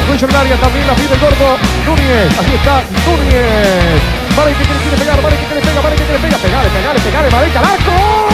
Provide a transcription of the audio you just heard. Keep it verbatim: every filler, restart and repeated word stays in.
Luis en el área, también la pide el gordo Núñez. Así está Núñez. Vale, que quiere pegar, vale, que quiere pegar, vale, que quiere pegar. Pegale, pegale, pegale, Mareca, al arco.